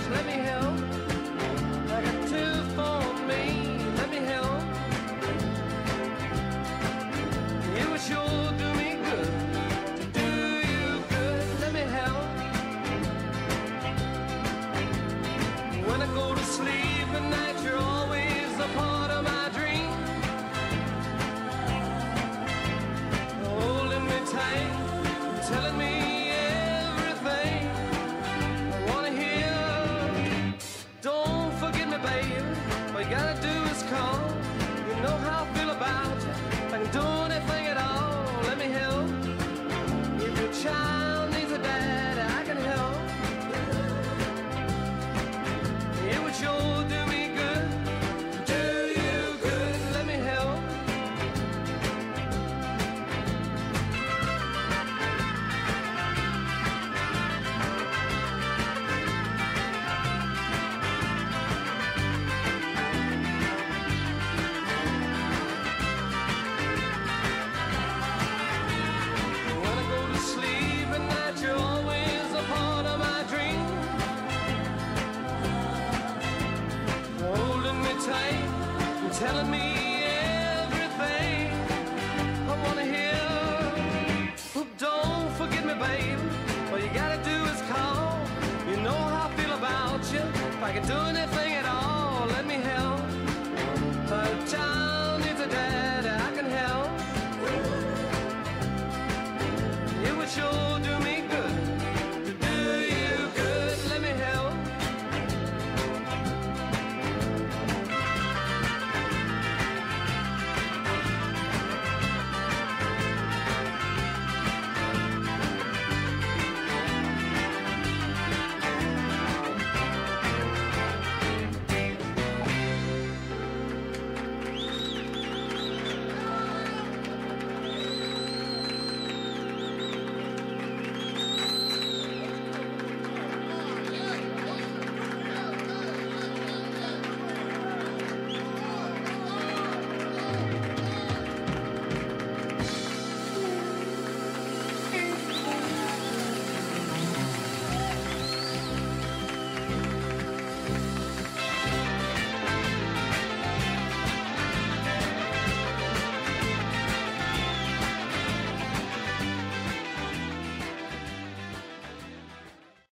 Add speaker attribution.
Speaker 1: let me help. I got two for me, let me help. You would sure do me good, to do you good, let me help. When I go to sleep at night, you're always a part of my dream. Holding me tight, telling me